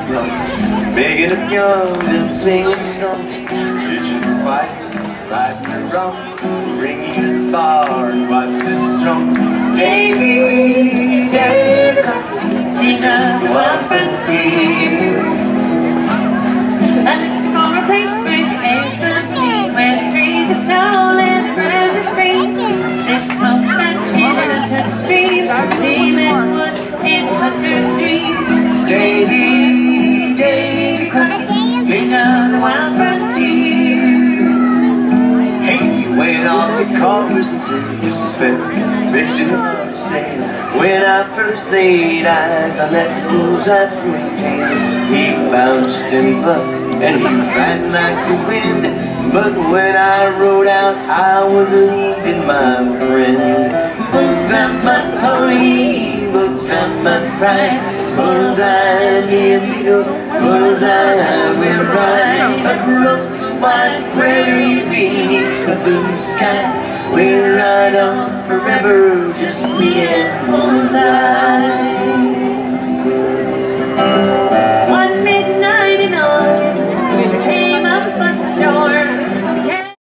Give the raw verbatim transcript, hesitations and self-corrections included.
young, making up young and singing a song. Bitching and fighting, right and wrong, ringing his bar and watch this strong. Davy, Davy, king of the wild frontier. I'm looking for a place where the air's supposed to be, where the trees are tall and the grass is green. There's smoke back in under the stream, Demon Woods is a hunter's dream. Davy, Davy, king of the wild frontier. Hey, you went off to Congress and said this is fair. Fixing to say, when I first laid eyes on that bull's-eye pretend, he bounced and he bucked and he ran like the wind. But when I rode out, I was leading my friend. Bull's-eye my pony, bull's-eye my pride, bull's-eye near me, bull's-eye I will ride across the wide prairie beneath the blue sky. We're right on forever, just me and bull's-eye.